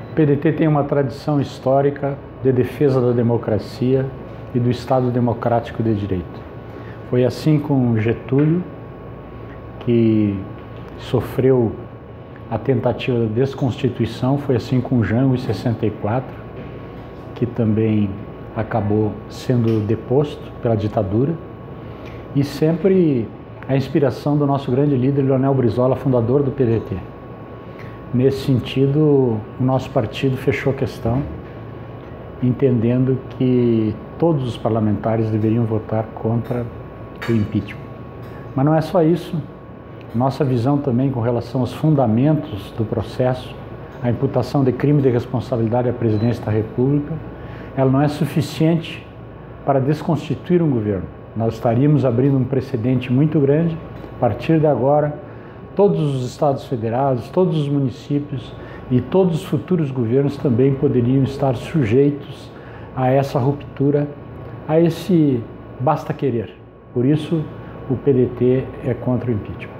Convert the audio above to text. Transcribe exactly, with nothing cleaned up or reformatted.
O P D T tem uma tradição histórica de defesa da democracia e do Estado democrático de direito. Foi assim com Getúlio, que sofreu a tentativa de desconstituição, foi assim com Jango em sessenta e quatro, que também acabou sendo deposto pela ditadura, e sempre a inspiração do nosso grande líder, Leonel Brizola, fundador do P D T. Nesse sentido, o nosso partido fechou a questão, entendendo que todos os parlamentares deveriam votar contra o impeachment. Mas não é só isso. Nossa visão também com relação aos fundamentos do processo, a imputação de crime de responsabilidade à presidência da República, ela não é suficiente para desconstituir um governo. Nós estaríamos abrindo um precedente muito grande. A partir de agora, todos os estados federados, todos os municípios e todos os futuros governos também poderiam estar sujeitos a essa ruptura, a esse basta querer. Por isso, o P D T é contra o impeachment.